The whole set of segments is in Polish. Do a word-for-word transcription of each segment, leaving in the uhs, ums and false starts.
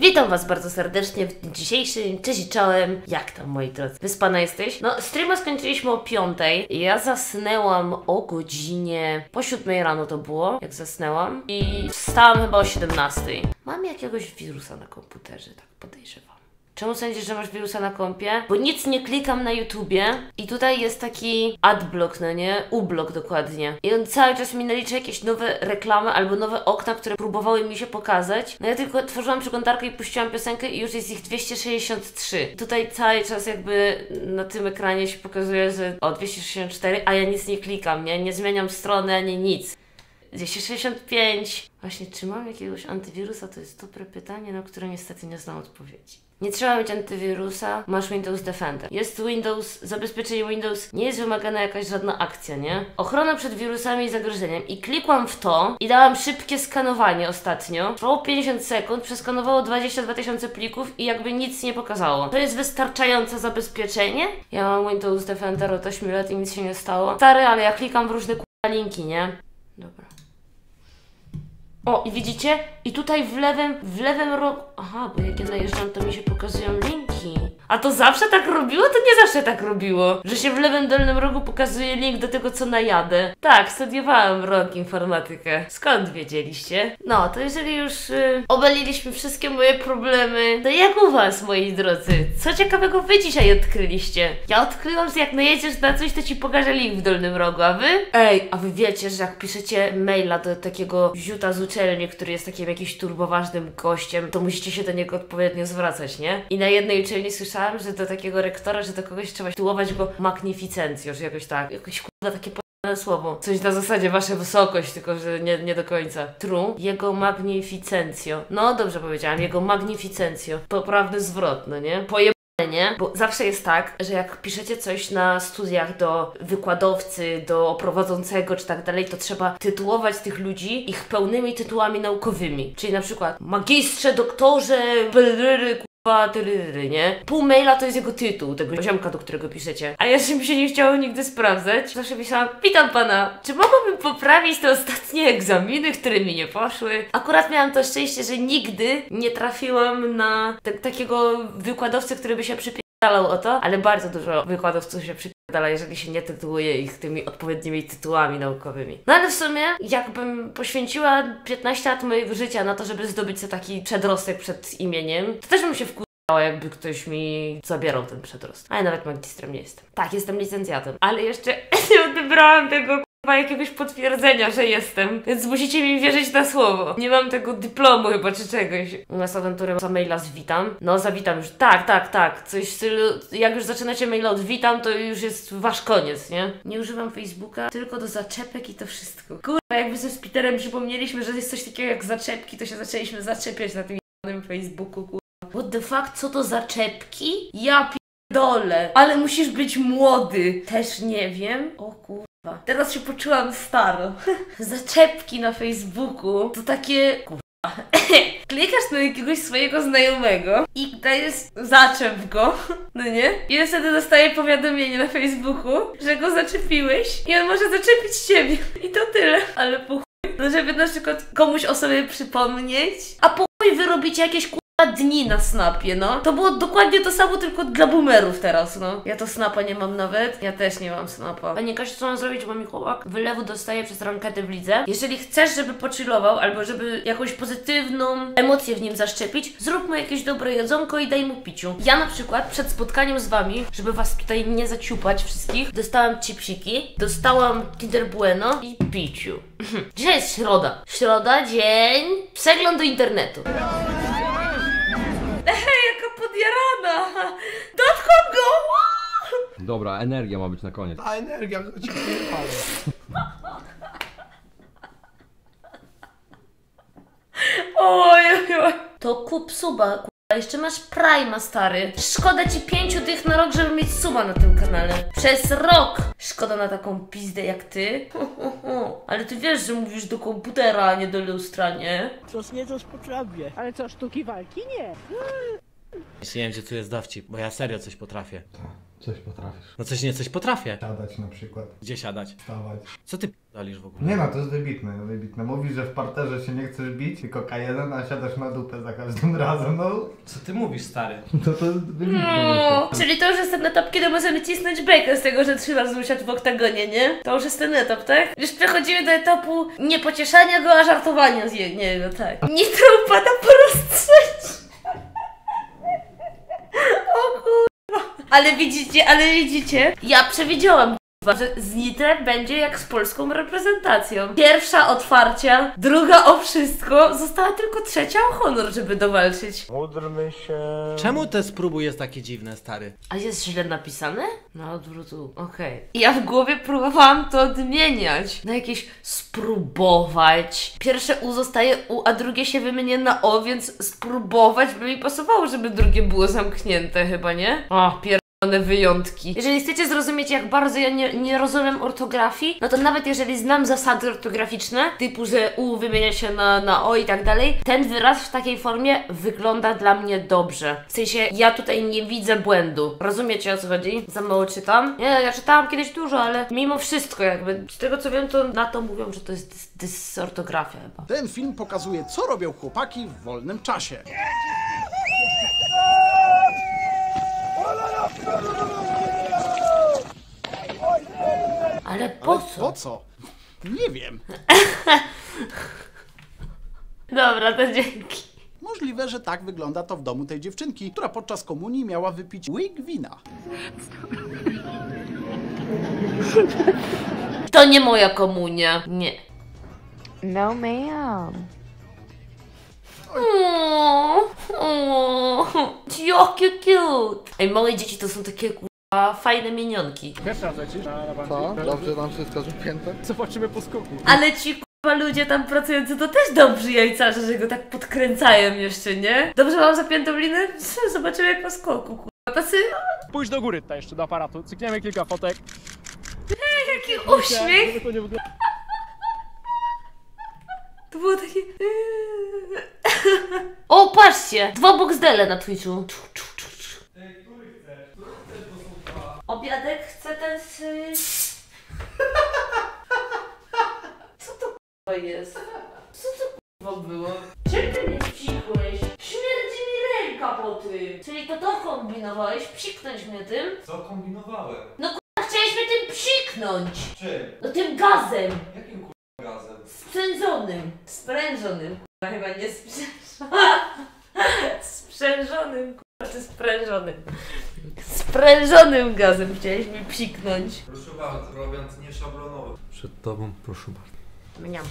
Witam was bardzo serdecznie w dniu dzisiejszym. Cześć i czołem. Jak tam, moi drodzy? Wyspana jesteś? No, streama skończyliśmy o piątej. Ja zasnęłam o godzinie... po siódmej rano to było, jak zasnęłam. I wstałam chyba o siedemnastej. Mam jakiegoś wirusa na komputerze, tak podejrzewam. Czemu sądzisz, że masz wirusa na kompie? Bo nic nie klikam na YouTubie i tutaj jest taki adblock, no nie? U-block dokładnie. I on cały czas mi nalicza jakieś nowe reklamy albo nowe okna, które próbowały mi się pokazać. No ja tylko tworzyłam przeglądarkę i puściłam piosenkę i już jest ich dwieście sześćdziesiąt trzy. Tutaj cały czas jakby na tym ekranie się pokazuje, że o dwieście sześćdziesiąt cztery, a ja nic nie klikam, nie? Nie zmieniam strony ani nic. dwieście sześćdziesiąt pięć. Właśnie, czy mam jakiegoś antywirusa? To jest dobre pytanie, na które niestety nie znam odpowiedzi. Nie trzeba mieć antywirusa, masz Windows Defender. Jest Windows, zabezpieczenie Windows, nie jest wymagana jakaś żadna akcja, nie? Ochrona przed wirusami i zagrożeniem. I klikłam w to i dałam szybkie skanowanie ostatnio. Trwało pięćdziesiąt sekund, przeskanowało dwadzieścia dwa tysiące plików i jakby nic nie pokazało. To jest wystarczające zabezpieczenie? Ja mam Windows Defender od ośmiu lat i nic się nie stało. Stary, ale ja klikam w różne k***a linki, nie? Dobra. O, i widzicie? I tutaj w lewym, w lewym rogu... Aha, bo jak ja najeżdżam, to mi się pokazują linki. A to zawsze tak robiło? To nie zawsze tak robiło. Że się w lewym dolnym rogu pokazuje link do tego, co najadę. Tak, studiowałam rok informatykę. Skąd wiedzieliście? No, to jeżeli już yy, obaliliśmy wszystkie moje problemy, to jak u was, moi drodzy? Co ciekawego wy dzisiaj odkryliście? Ja odkryłam, że jak najedziesz na coś, to ci pokażę link w dolnym rogu, a wy? Ej, a wy wiecie, że jak piszecie maila do takiego ziuta z uczelni, który jest takim jakimś turboważnym gościem, to musicie się do niego odpowiednio zwracać, nie? I na jednej uczelni słyszałam, że do takiego rektora, że do kogoś trzeba tytułować go magnificencjo, że jakoś tak, jakoś kurwa takie p***ne słowo. Coś na zasadzie wasza wysokość, tylko że nie, nie do końca. True. Jego magnificencjo. No dobrze powiedziałam, jego magnificencjo. Poprawny zwrot, no nie? Poje nie? Bo zawsze jest tak, że jak piszecie coś na studiach do wykładowcy, do prowadzącego czy tak dalej, to trzeba tytułować tych ludzi ich pełnymi tytułami naukowymi. Czyli na przykład magistrze, doktorze, bryry, kurwa, tyryry, nie? Pół maila to jest jego tytuł, tego ziomka, do którego piszecie. A jeszcze mi się nie chciało nigdy sprawdzać. Zawsze pisałam: witam pana, czy mogłabym poprawić te ostatnie egzaminy, które mi nie poszły? Akurat miałam to szczęście, że nigdy nie trafiłam na takiego wykładowcę, który by się przypierdalał o to, ale bardzo dużo wykładowców się przypierdala, jeżeli się nie tytułuje ich tymi odpowiednimi tytułami naukowymi. No ale w sumie, jakbym poświęciła piętnaście lat mojego życia na to, żeby zdobyć sobie taki przedrostek przed imieniem, to też bym się wkurzyła, jakby ktoś mi zabierał ten przedrostek. Ale nawet magistrem nie jestem. Tak, jestem licencjatem, ale jeszcze nie odebrałam tego chyba jakiegoś potwierdzenia, że jestem, więc musicie mi wierzyć na słowo. Nie mam tego dyplomu chyba czy czegoś. U nas awanturę za maila z witam. No zawitam już. Tak, tak, tak. Coś w stylu, jak już zaczynacie maila od witam, to już jest wasz koniec, nie? Nie używam Facebooka, tylko do zaczepek i to wszystko. Kurwa, jakby ze Spiterem przypomnieliśmy, że jest coś takiego jak zaczepki, to się zaczęliśmy zaczepiać na tym jednym Facebooku, kurwa. What the fuck? Co to zaczepki? Ja pierdolę. Ale musisz być młody. Też nie wiem. O kurwa. Teraz się poczułam staro. Zaczepki na Facebooku to takie... Kurwa. Klikasz na jakiegoś swojego znajomego i dajesz zaczep go, no nie? I on wtedy dostaje powiadomienie na Facebooku, że go zaczepiłeś i on może zaczepić ciebie. I to tyle. Ale po chuj. No żeby na przykład komuś o sobie przypomnieć, a po chuj wy robicie jakieś kurwa dni na snapie, no. To było dokładnie to samo, tylko dla boomerów teraz, no. Ja to snapa nie mam nawet. Ja też nie mam snapa. Panie Kasiu, co mam zrobić, bo mi chłopak wylewu dostaje przez rankety w lidze. Jeżeli chcesz, żeby pochillował, albo żeby jakąś pozytywną emocję w nim zaszczepić, zrób mu jakieś dobre jedzonko i daj mu piciu. Ja na przykład przed spotkaniem z wami, żeby was tutaj nie zaciupać wszystkich, dostałam chipsiki, dostałam Kinder Bueno i piciu. Dzisiaj jest środa. Środa, dzień przeglądu internetu. Ej, jaka podjarana! Dotknął go! Dobra, energia ma być na koniec. A energia, to ci wyjechała. Oj, oj. To kup suba, kurwa. Jeszcze masz Prima, stary. Szkoda ci pięciu tych na rok, żeby mieć suba na tym kanale. Przez rok! Szkoda na taką pizdę jak ty. Ale ty wiesz, że mówisz do komputera, a nie do lustra, nie? Coś nie coś potrafię. Ale co, sztuki walki? Nie. Myślałem, że tu jest dowcip, bo ja serio coś potrafię. Coś potrafisz. No coś nie, coś potrafię. Siadać na przykład. Gdzie siadać? Wstawać. Co ty p***alisz w ogóle? Nie no, to jest wybitne, wybitne. Mówisz, że w parterze się nie chcesz bić, tylko K jeden, a siadasz na dupę za każdym razem, no. Co ty mówisz, stary? To to jest wybitne. No, czyli to już jest ten etap, kiedy możemy cisnąć bejkę z tego, że trzy razy usiadł w oktagonie, nie? To już jest ten etap, tak? Już przechodzimy do etapu nie pocieszania go, a żartowania z je- niego, tak. Nitro upada po raz trzeci. O kurwa. Ale widzicie, ale widzicie, ja przewidziałam, kurwa, że z Nitrem będzie jak z polską reprezentacją. Pierwsza otwarcia, druga o wszystko, została tylko trzecia o honor, żeby dowalczyć. Módlmy się. Czemu te spróbuj jest takie dziwne, stary? A jest źle napisane? Na odwrótu, okej. Okay. Ja w głowie próbowałam to odmieniać. Na jakieś spróbować. Pierwsze U zostaje U, a drugie się wymienia na O, więc spróbować by mi pasowało, żeby drugie było zamknięte chyba, nie? O, pier... wyjątki. Jeżeli chcecie zrozumieć, jak bardzo ja nie, nie rozumiem ortografii, no to nawet jeżeli znam zasady ortograficzne, typu, że U wymienia się na, na O i tak dalej, ten wyraz w takiej formie wygląda dla mnie dobrze. W sensie, ja tutaj nie widzę błędu. Rozumiecie, o co chodzi? Za mało czytam? Nie, ja czytałam kiedyś dużo, ale mimo wszystko jakby, z tego co wiem, to na to mówią, że to jest dys dysortografia chyba. Ten film pokazuje, co robią chłopaki w wolnym czasie. Ale po Ale co? po co? Nie wiem. Dobra, to dzięki. Możliwe, że tak wygląda to w domu tej dziewczynki, która podczas komunii miała wypić łyk wina. To nie moja komunia. Nie. No, ma'am. O, o, jakie cute. Ej, małe dzieci to są takie kurwa fajne minionki. Pierwszy raz lecisz na, na Co? Dobrze nam wszystko zupięte? Zobaczymy po skoku. Ale ci kurwa ludzie tam pracujący to też dobrzy jajcarze, że go tak podkręcają jeszcze, nie? Dobrze mam zapiętą linę? Zobaczymy jak po skoku, kurwa. Tacy, Pójdź do góry tutaj jeszcze do aparatu, cykniemy kilka fotek. jaki uśmiech. Żeby to nie wygląda. To było takie... O, patrzcie! Dwa boxdele na Twitchu. Obiadek chcę ten z... Co to k***a jest? Co to k***a było? Czym ty mnie psikłeś? Śmierdzi mi ręka po tym. Czyli to to kombinowałeś? Psiknąć mnie tym? Co kombinowałem? No k***a, chciałeś mnie tym psiknąć! Czym? No tym gazem! Jakim k***a razem? Sprzężonym. Sprężonym. k***a, chyba nie sprzężonym. Sprzężonym, k***a, czy sprężonym? Sprężonym gazem chciałeś mi psiknąć. Proszę bardzo, robiąc nieszablonowo. Przed tobą, proszę bardzo. Mniam.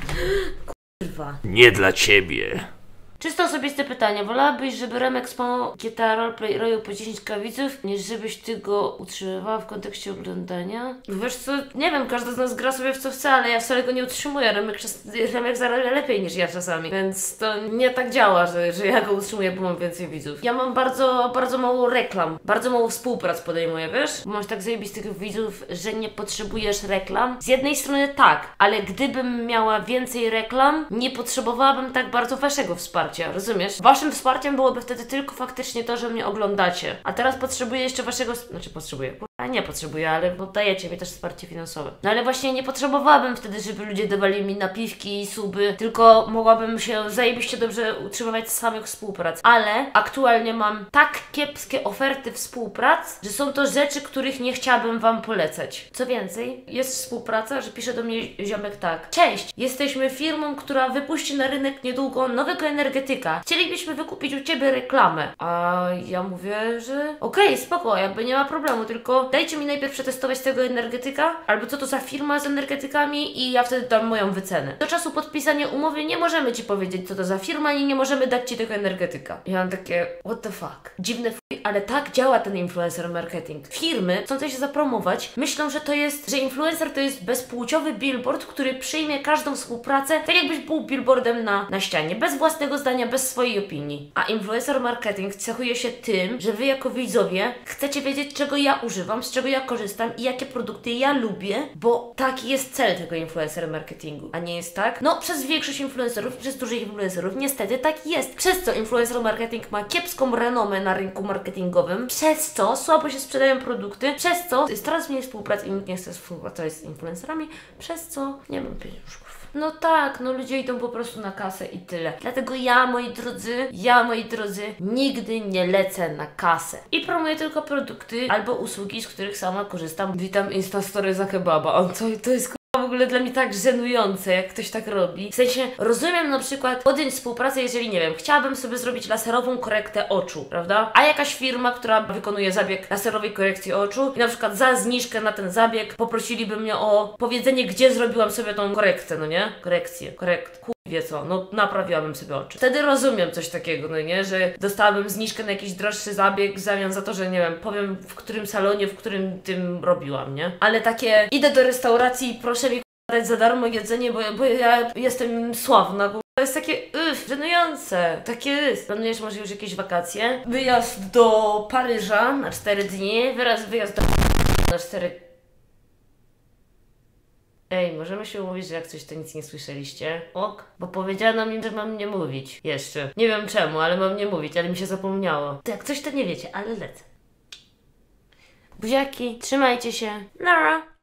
Kurwa. Nie dla ciebie. Czysto osobiste pytanie. Wolałabyś, żeby Remek spał G T A Roleplay robił po dziesięć kawiców, niż żebyś ty go utrzymywała w kontekście oglądania? Wiesz co, nie wiem, każdy z nas gra sobie w co chce, ale ja wcale go nie utrzymuję. Remek, Remek zarabia lepiej niż ja czasami, więc to nie tak działa, że, że ja go utrzymuję, bo mam więcej widzów. Ja mam bardzo, bardzo mało reklam, bardzo mało współprac podejmuję, wiesz? Bo masz tak zajebistych widzów, że nie potrzebujesz reklam. Z jednej strony tak, ale gdybym miała więcej reklam, nie potrzebowałabym tak bardzo waszego wsparcia. Rozumiesz? Waszym wsparciem byłoby wtedy tylko faktycznie to, że mnie oglądacie. A teraz potrzebuję jeszcze waszego... Znaczy potrzebuję. Kurwa, nie potrzebuję, ale dajecie mi też wsparcie finansowe. No ale właśnie nie potrzebowałabym wtedy, żeby ludzie dawali mi napiwki i suby, tylko mogłabym się zajebiście dobrze utrzymywać z samych współprac. Ale aktualnie mam tak kiepskie oferty współprac, że są to rzeczy, których nie chciałabym wam polecać. Co więcej, jest współpraca, że pisze do mnie ziomek tak. Cześć, jesteśmy firmą, która wypuści na rynek niedługo nowego energetyka. Chcielibyśmy wykupić u ciebie reklamę. A ja mówię, że okej, okay, spoko, jakby nie ma problemu, tylko dajcie mi najpierw przetestować tego energetyka, albo co to za firma z energetykami i ja wtedy dam moją wycenę. Do czasu podpisania umowy nie możemy ci powiedzieć, co to za firma i nie możemy dać ci tego energetyka. I ja mam takie, what the fuck. Dziwne f***, ale tak działa ten influencer marketing. Firmy, chcące się zapromować, myślą, że to jest, że influencer to jest bezpłciowy billboard, który przyjmie każdą współpracę, tak jakbyś był billboardem na, na ścianie, bez własnego zdania, bez swojej opinii. A influencer marketing cechuje się tym, że wy jako widzowie chcecie wiedzieć, czego ja używam, z czego ja korzystam i jakie produkty ja lubię, bo taki jest cel tego influencer marketingu. A nie jest tak? No, przez większość influencerów, przez dużych influencerów niestety tak jest. Przez co influencer marketing ma kiepską renomę na rynku marketingu, marketingowym, przez co słabo się sprzedają produkty, przez co jest coraz mniej współpracy i nikt nie chce współpracować z influencerami, przez co nie mam pieniążków. No tak, no ludzie idą po prostu na kasę i tyle. Dlatego ja, moi drodzy, ja, moi drodzy, nigdy nie lecę na kasę. I promuję tylko produkty albo usługi, z których sama korzystam. Witam Instastory za kebaba. O, to, to jest w ogóle dla mnie tak żenujące, jak ktoś tak robi. W sensie, rozumiem na przykład podjąć współpracę, jeżeli, nie wiem, chciałabym sobie zrobić laserową korektę oczu, prawda? A jakaś firma, która wykonuje zabieg laserowej korekcji oczu i na przykład za zniżkę na ten zabieg poprosiliby mnie o powiedzenie, gdzie zrobiłam sobie tą korektę, no nie? Korekcję, korekt, wie co, no naprawiłabym sobie oczy. Wtedy rozumiem coś takiego, no nie, że dostałabym zniżkę na jakiś droższy zabieg w zamian za to, że nie wiem, powiem w którym salonie, w którym tym robiłam, nie? Ale takie, idę do restauracji i proszę mi dać za darmo jedzenie, bo, bo ja jestem sławna, bo to jest takie, uff, żenujące, takie jest. Planujesz może już jakieś wakacje? Wyjazd do Paryża na cztery dni, wyraz wyjazd do na cztery Ej, możemy się umówić, że jak coś to nic nie słyszeliście? Ok? Bo powiedziano mi, że mam nie mówić. Jeszcze. Nie wiem czemu, ale mam nie mówić, ale mi się zapomniało. To jak coś to nie wiecie, ale lecę. Buziaki, trzymajcie się. Nara!